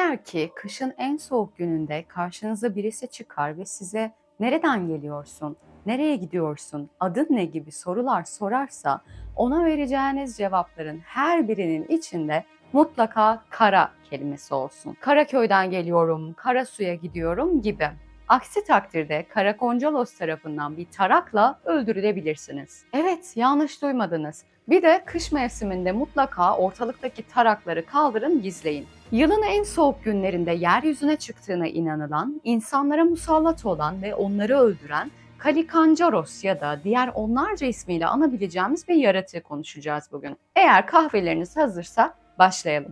Eğer ki kışın en soğuk gününde karşınıza birisi çıkar ve size "Nereden geliyorsun? Nereye gidiyorsun? Adın ne?" gibi sorular sorarsa ona vereceğiniz cevapların her birinin içinde mutlaka "Kara" kelimesi olsun. "Karaköy'den geliyorum, Karasu'ya gidiyorum." gibi. Aksi takdirde Karakoncalos tarafından bir tarakla öldürülebilirsiniz. Evet, yanlış duymadınız. Bir de kış mevsiminde mutlaka ortalıktaki tarakları kaldırın, gizleyin. Yılın en soğuk günlerinde yeryüzüne çıktığına inanılan, insanlara musallat olan ve onları öldüren Kalikancaros ya da diğer onlarca ismiyle anabileceğimiz bir yaratığı konuşacağız bugün. Eğer kahveleriniz hazırsa başlayalım.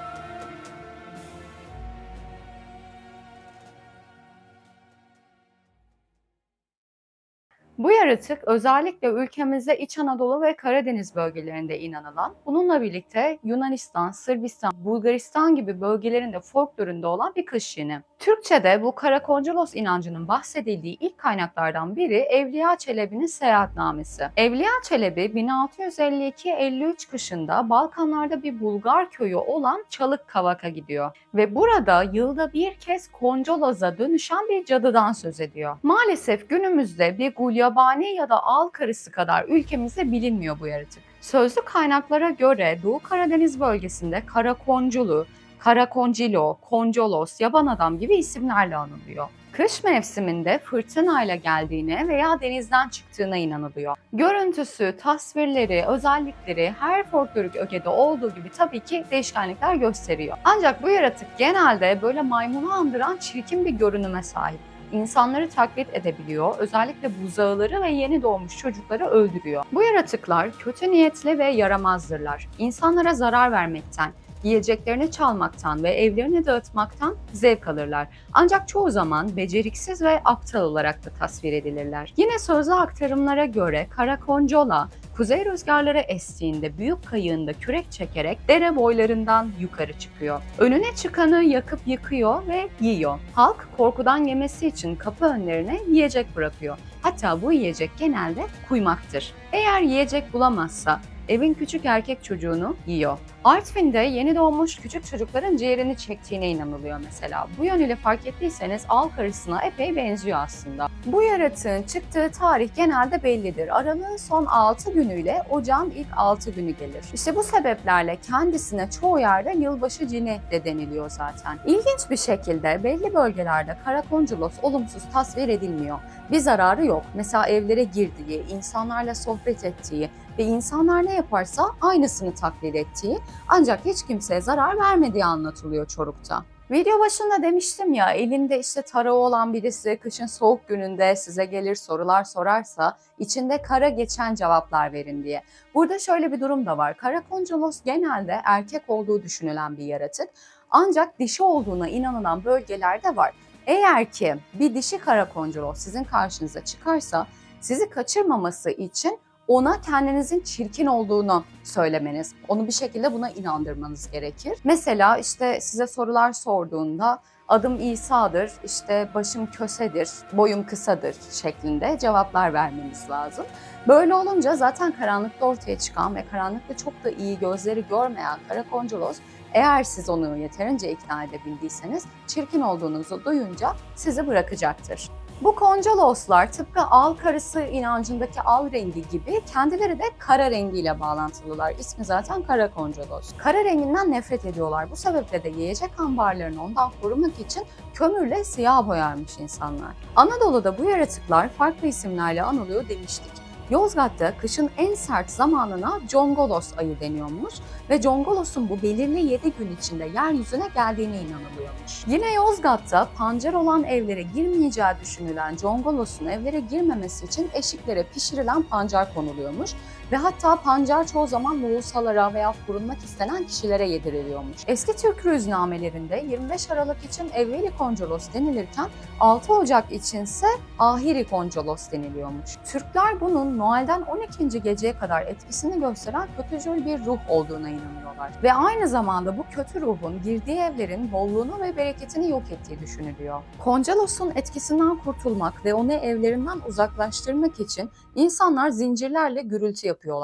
Bu yaratık özellikle ülkemizde İç Anadolu ve Karadeniz bölgelerinde inanılan, bununla birlikte Yunanistan, Sırbistan, Bulgaristan gibi bölgelerinde folklorunda olan bir kış cini. Türkçe'de bu Karakoncalos inancının bahsedildiği ilk kaynaklardan biri Evliya Çelebi'nin Seyahatnamesi. Evliya Çelebi 1652-53 kışında Balkanlarda bir Bulgar köyü olan Çalıkkavak'a gidiyor ve burada yılda bir kez Koncolos'a dönüşen bir cadıdan söz ediyor. Maalesef günümüzde bir gulyabani ya da al karısı kadar ülkemizde bilinmiyor bu yaratık. Sözlü kaynaklara göre Doğu Karadeniz bölgesinde Karakonculu, Karakoncilo, Koncolos, Yaban Adam gibi isimlerle anılıyor. Kış mevsiminde fırtınayla geldiğine veya denizden çıktığına inanılıyor. Görüntüsü, tasvirleri, özellikleri her folklorik ögede olduğu gibi tabii ki değişkenlikler gösteriyor. Ancak bu yaratık genelde böyle maymunu andıran çirkin bir görünüme sahip. İnsanları taklit edebiliyor, özellikle buzağıları ve yeni doğmuş çocukları öldürüyor. Bu yaratıklar kötü niyetli ve yaramazdırlar. İnsanlara zarar vermekten, yiyeceklerini çalmaktan ve evlerini dağıtmaktan zevk alırlar. Ancak çoğu zaman beceriksiz ve aptal olarak da tasvir edilirler. Yine sözlü aktarımlara göre Karakoncola, kuzey rüzgarları estiğinde büyük kayığında kürek çekerek dere boylarından yukarı çıkıyor. Önüne çıkanı yakıp yıkıyor ve yiyor. Halk korkudan yemesi için kapı önlerine yiyecek bırakıyor. Hatta bu yiyecek genelde kuymaktır. Eğer yiyecek bulamazsa evin küçük erkek çocuğunu yiyor. Artvin'de yeni doğmuş küçük çocukların ciğerini çektiğine inanılıyor mesela. Bu yönüyle fark ettiyseniz al karısına epey benziyor aslında. Bu yaratığın çıktığı tarih genelde bellidir. Aralığın son 6 günüyle ocağın ilk 6 günü gelir. İşte bu sebeplerle kendisine çoğu yerde yılbaşı cini de deniliyor zaten. İlginç bir şekilde belli bölgelerde Karakonculos olumsuz tasvir edilmiyor. Bir zararı yok. Mesela evlere girdiği, insanlarla sohbet ettiği ve insanlar ne yaparsa aynısını taklit ettiği, ancak hiç kimseye zarar vermediği anlatılıyor Çoruk'ta. Video başında demiştim ya, elinde işte tarağı olan birisi kışın soğuk gününde size gelir sorular sorarsa içinde kara geçen cevaplar verin diye. Burada şöyle bir durum da var. Karakoncalos genelde erkek olduğu düşünülen bir yaratık, ancak dişi olduğuna inanılan bölgeler de var. Eğer ki bir dişi Karakoncalos sizin karşınıza çıkarsa sizi kaçırmaması için ona kendinizin çirkin olduğunu söylemeniz, onu bir şekilde buna inandırmanız gerekir. Mesela işte size sorular sorduğunda adım İsa'dır, işte başım kösedir, boyum kısadır şeklinde cevaplar vermeniz lazım. Böyle olunca zaten karanlıkta ortaya çıkan ve karanlıkta çok da iyi gözleri görmeyen Karakoncalos, eğer siz onu yeterince ikna edebildiyseniz çirkin olduğunuzu duyunca sizi bırakacaktır. Bu Koncoloslar tıpkı al karısı inancındaki al rengi gibi kendileri de kara rengiyle bağlantılılar. İsmi zaten Karakoncolos. Kara renginden nefret ediyorlar. Bu sebeple de yiyecek ambarlarını ondan korumak için kömürle siyah boyarmış insanlar. Anadolu'da bu yaratıklar farklı isimlerle anılıyor demiştik. Yozgat'ta kışın en sert zamanına Congolos ayı deniyormuş ve Congolos'un bu belirli 7 gün içinde yeryüzüne geldiğine inanılıyormuş. Yine Yozgat'ta pancar olan evlere girmeyeceği düşünülen Congolos'un evlere girmemesi için eşiklere pişirilen pancar konuluyormuş ve hatta pancar çoğu zaman lohusalara veya korunmak istenen kişilere yediriliyormuş. Eski Türk rüznamelerinde 25 Aralık için Evveli Koncolos denilirken 6 Ocak içinse Ahiri Koncolos deniliyormuş. Türkler bunun Noel'den 12. geceye kadar etkisini gösteren kötücül bir ruh olduğuna inanıyorlar. Ve aynı zamanda bu kötü ruhun girdiği evlerin bolluğunu ve bereketini yok ettiği düşünülüyor. Koncolos'un etkisinden kurtulmak ve onu evlerinden uzaklaştırmak için insanlar zincirlerle gürültü yapıyorlar.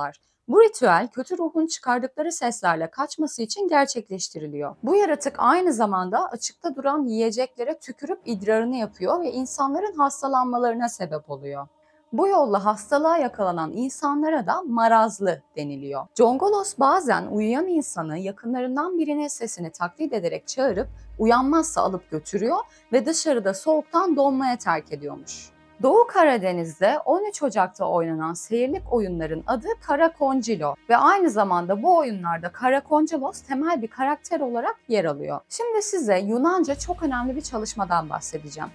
Bu ritüel kötü ruhun çıkardıkları seslerle kaçması için gerçekleştiriliyor. Bu yaratık aynı zamanda açıkta duran yiyeceklere tükürüp idrarını yapıyor ve insanların hastalanmalarına sebep oluyor. Bu yolla hastalığa yakalanan insanlara da marazlı deniliyor. Congolos bazen uyuyan insanı yakınlarından birinin sesini taklit ederek çağırıp uyanmazsa alıp götürüyor ve dışarıda soğuktan donmaya terk ediyormuş. Doğu Karadeniz'de 13 Ocak'ta oynanan seyirlik oyunların adı Karakoncilo ve aynı zamanda bu oyunlarda Karakoncilos temel bir karakter olarak yer alıyor. Şimdi size Yunanca çok önemli bir çalışmadan bahsedeceğim.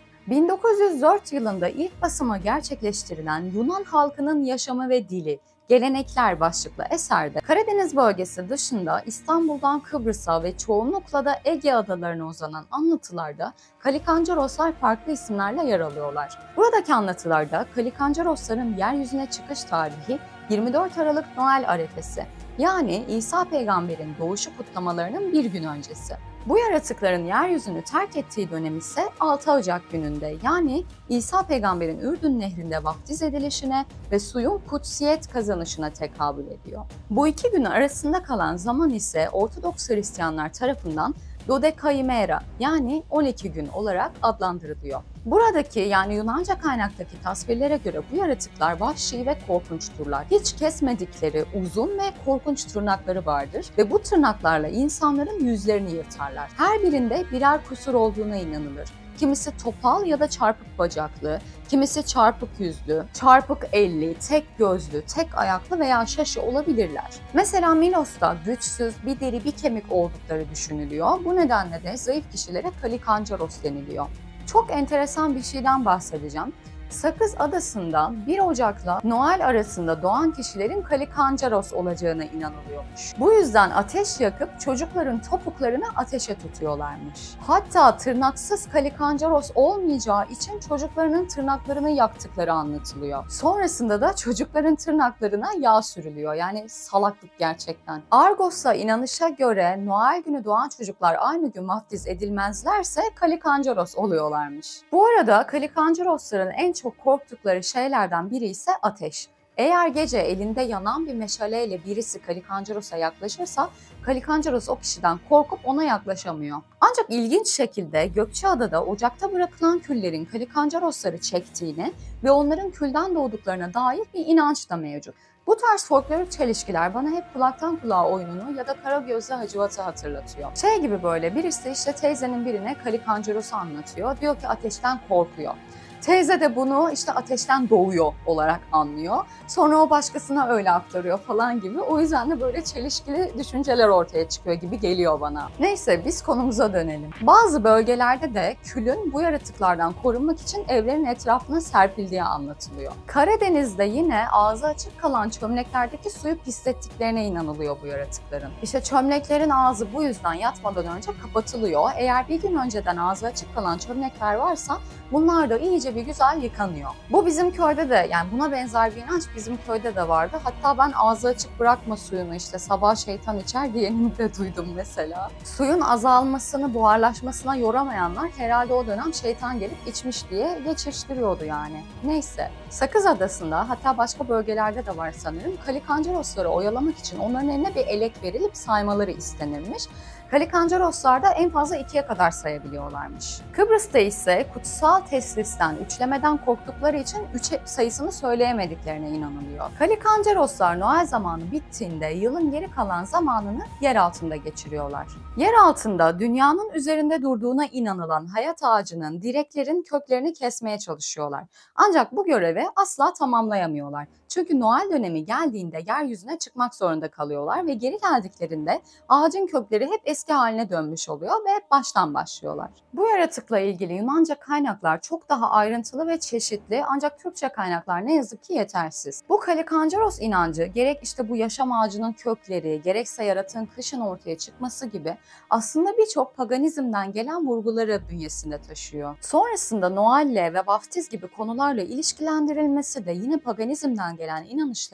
1904 yılında ilk basımı gerçekleştirilen Yunan halkının yaşamı ve dili, gelenekler başlıklı eserde Karadeniz bölgesi dışında İstanbul'dan Kıbrıs'a ve çoğunlukla da Ege adalarına uzanan anlatılarda Kalikancaroslar farklı isimlerle yer alıyorlar. Buradaki anlatılarda Kalikancarosların yeryüzüne çıkış tarihi 24 Aralık Noel arefesi, yani İsa peygamberin doğuşu kutlamalarının bir gün öncesi. Bu yaratıkların yeryüzünü terk ettiği dönem ise 6 Ocak gününde, yani İsa peygamberin Ürdün nehrinde vaftiz edilişine ve suyun kutsiyet kazanışına tekabül ediyor. Bu iki gün arasında kalan zaman ise Ortodoks Hristiyanlar tarafından Dodekaimera, yani 12 gün olarak adlandırılıyor. Buradaki, yani Yunanca kaynaktaki tasvirlere göre bu yaratıklar vahşi ve korkunçturlar. Hiç kesmedikleri uzun ve korkunç tırnakları vardır ve bu tırnaklarla insanların yüzlerini yırtarlar. Her birinde birer kusur olduğuna inanılır. Kimisi topal ya da çarpık bacaklı, kimisi çarpık yüzlü, çarpık elli, tek gözlü, tek ayaklı veya şaşı olabilirler. Mesela Minos'ta güçsüz, bir deri bir kemik oldukları düşünülüyor. Bu nedenle de zayıf kişilere Kalikancaros deniliyor. Çok enteresan bir şeyden bahsedeceğim. Sakız Adası'nda 1 Ocak'la Noel arasında doğan kişilerin Kalikancaros olacağına inanılıyormuş. Bu yüzden ateş yakıp çocukların topuklarını ateşe tutuyorlarmış. Hatta tırnaksız Kalikancaros olmayacağı için çocuklarının tırnaklarını yaktıkları anlatılıyor. Sonrasında da çocukların tırnaklarına yağ sürülüyor. Yani salaklık gerçekten. Argos'a inanışa göre Noel günü doğan çocuklar aynı gün vaftiz edilmezlerse Kalikancaros oluyorlarmış. Bu arada Kalikancarosların en çok korktukları şeylerden biri ise ateş. Eğer gece elinde yanan bir meşaleyle birisi Kalikancaros'a yaklaşırsa Kalikancaros o kişiden korkup ona yaklaşamıyor. Ancak ilginç şekilde Gökçeada'da ocakta bırakılan küllerin Kalikancarosları çektiğini ve onların külden doğduklarına dair bir inanç da mevcut. Bu tarz folklorik çelişkiler bana hep kulaktan kulağa oyununu ya da Karagözlü Hacivat'ı hatırlatıyor. Şey gibi, böyle birisi işte teyzenin birine Kalikancaros'u anlatıyor. Diyor ki ateşten korkuyor. Teyze de bunu işte ateşten doğuyor olarak anlıyor. Sonra o başkasına öyle aktarıyor falan gibi. O yüzden de böyle çelişkili düşünceler ortaya çıkıyor gibi geliyor bana. Neyse, biz konumuza dönelim. Bazı bölgelerde de külün bu yaratıklardan korunmak için evlerin etrafına serpildiği anlatılıyor. Karadeniz'de yine ağzı açık kalan çömleklerdeki suyu pislettiklerine inanılıyor bu yaratıkların. İşte çömleklerin ağzı bu yüzden yatmadan önce kapatılıyor. Eğer bir gün önceden ağzı açık kalan çömlekler varsa bunlar da iyice bir güzel yıkanıyor. Bu bizim köyde de, yani buna benzer bir inanç bizim köyde de vardı. Hatta ben ağzı açık bırakma suyunu, işte sabah şeytan içer diyenini de duydum mesela. Suyun azalmasını, buharlaşmasına yoramayanlar herhalde o dönem şeytan gelip içmiş diye geçiştiriyordu yani. Neyse. Sakız Adası'nda, hatta başka bölgelerde de var sanırım, Kalikancarosları oyalamak için onların eline bir elek verilip saymaları istenirmiş. Kalikancaroslar da en fazla 2'ye kadar sayabiliyorlarmış. Kıbrıs'ta ise kutsal teslisten, üçlemeden korktukları için 3 sayısını söyleyemediklerine inanılıyor. Kalikancaroslar Noel zamanı bittiğinde yılın geri kalan zamanını yer altında geçiriyorlar. Yer altında dünyanın üzerinde durduğuna inanılan hayat ağacının, direklerin köklerini kesmeye çalışıyorlar. Ancak bu görevi asla tamamlayamıyorlar. Çünkü Noel dönemi geldiğinde yeryüzüne çıkmak zorunda kalıyorlar ve geri geldiklerinde ağacın kökleri hep eski haline dönmüş oluyor ve hep baştan başlıyorlar. Bu yaratıkla ilgili Yunanca kaynaklar çok daha ayrıntılı ve çeşitli, ancak Türkçe kaynaklar ne yazık ki yetersiz. Bu Kalikancaros inancı gerek işte bu yaşam ağacının kökleri, gerekse yaratığın kışın ortaya çıkması gibi aslında birçok paganizmden gelen vurguları bünyesinde taşıyor. Sonrasında Noel'le ve vaftiz gibi konularla ilişkilendirilmesi de yine paganizmden gelen inanışların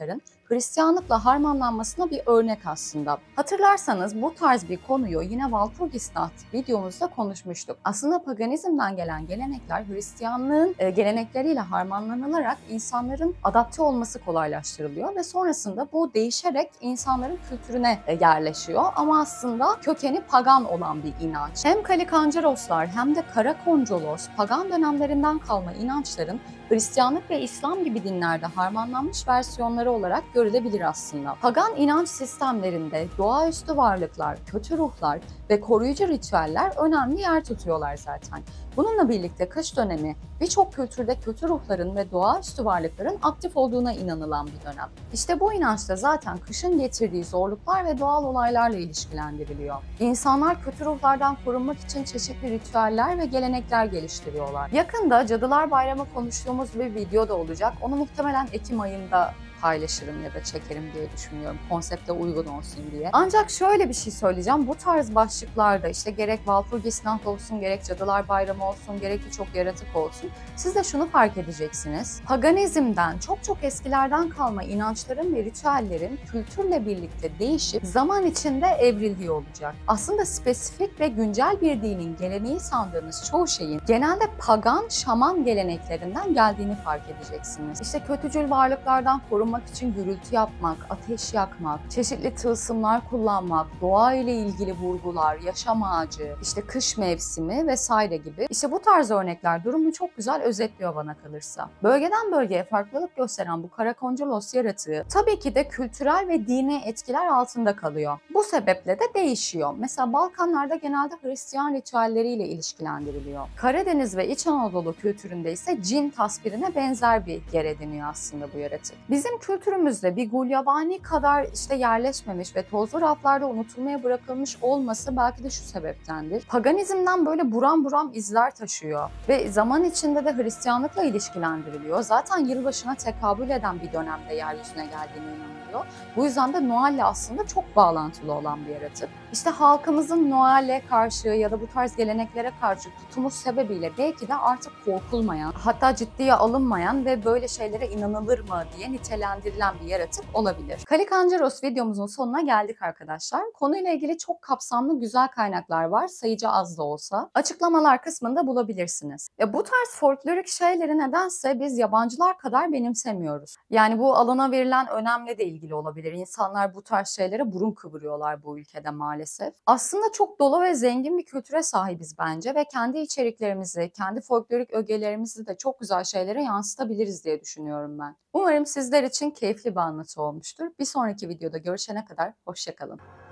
Hristiyanlıkla harmanlanmasına bir örnek aslında. Hatırlarsanız bu tarz bir konuyu yine Walpurgisnacht videomuzda konuşmuştuk. Aslında paganizmden gelen gelenekler Hristiyanlığın gelenekleriyle harmanlanılarak insanların adapte olması kolaylaştırılıyor ve sonrasında bu değişerek insanların kültürüne yerleşiyor. Ama aslında kökeni pagan olan bir inanç. Hem Kalikancaroslar hem de Karakoncolos pagan dönemlerinden kalma inançların Hristiyanlık ve İslam gibi dinlerde harmanlanmış versiyonları olarak görülebilir aslında. Pagan inanç sistemlerinde doğaüstü varlıklar, kötü ruhlar ve koruyucu ritüeller önemli yer tutuyorlar zaten. Bununla birlikte kış dönemi birçok kültürde kötü ruhların ve doğaüstü varlıkların aktif olduğuna inanılan bir dönem. İşte bu inançta zaten kışın getirdiği zorluklar ve doğal olaylarla ilişkilendiriliyor. İnsanlar kötü ruhlardan korunmak için çeşitli ritüeller ve gelenekler geliştiriyorlar. Yakında Cadılar Bayramı konuştuğumuz bir video da olacak. Onu muhtemelen Ekim ayında paylaşırım ya da çekerim diye düşünüyorum. Konsepte uygun olsun diye. Ancak şöyle bir şey söyleyeceğim. Bu tarz başlıklarda işte gerek Walpurgisnacht olsun, gerek Cadılar Bayramı olsun, gerek birçok yaratık olsun. Siz de şunu fark edeceksiniz. Paganizmden çok eskilerden kalma inançların ve ritüellerin kültürle birlikte değişip zaman içinde evrildiği olacak. Aslında spesifik ve güncel bir dinin geleneği sandığınız çoğu şeyin genelde pagan, şaman geleneklerinden geldiğini fark edeceksiniz. İşte kötücül varlıklardan korunmak için gürültü yapmak, ateş yakmak, çeşitli tılsımlar kullanmak, doğa ile ilgili vurgular, yaşam ağacı, işte kış mevsimi vesaire gibi. İşte bu tarz örnekler durumu çok güzel özetliyor bana kalırsa. Bölgeden bölgeye farklılık gösteren bu Karakonculos yaratığı tabii ki de kültürel ve dini etkiler altında kalıyor. Bu sebeple de değişiyor. Mesela Balkanlarda genelde Hristiyan ritüelleriyle ilişkilendiriliyor. Karadeniz ve İç Anadolu kültüründe ise cin tasvirine benzer bir yer ediniyor aslında bu yaratık. Bizim kültürümüzde bir gulyabani kadar işte yerleşmemiş ve tozlu raflarda unutulmaya bırakılmış olması belki de şu sebeptendir. Paganizmden böyle buram buram izler taşıyor ve zaman içinde de Hristiyanlıkla ilişkilendiriliyor. Zaten yılbaşına tekabül eden bir dönemde yeryüzüne geldiğine inanılıyor. Bu yüzden de Noel'le aslında çok bağlantılı olan bir yaratık. İşte halkımızın Noel'e karşı ya da bu tarz geleneklere karşı tutumu sebebiyle belki de artık korkulmayan, hatta ciddiye alınmayan ve böyle şeylere inanılır mı diye nitelendirilen bir yaratık olabilir. Kalikancaros videomuzun sonuna geldik arkadaşlar. Konuyla ilgili çok kapsamlı güzel kaynaklar var. Sayıca az da olsa. Açıklamalar kısmında bulabilirsiniz. Bu tarz folklorik şeyleri nedense biz yabancılar kadar benimsemiyoruz. Yani bu alana verilen önemle de ilgili olabilir. İnsanlar bu tarz şeylere burun kıvırıyorlar bu ülkede maalesef. Aslında çok dolu ve zengin bir kültüre sahibiz bence ve kendi içeriklerimizi, kendi folklorik ögelerimizi de çok güzel şeylere yansıtabiliriz diye düşünüyorum ben. Umarım sizler için keyifli bir anlatı olmuştur. Bir sonraki videoda görüşene kadar hoşça kalın.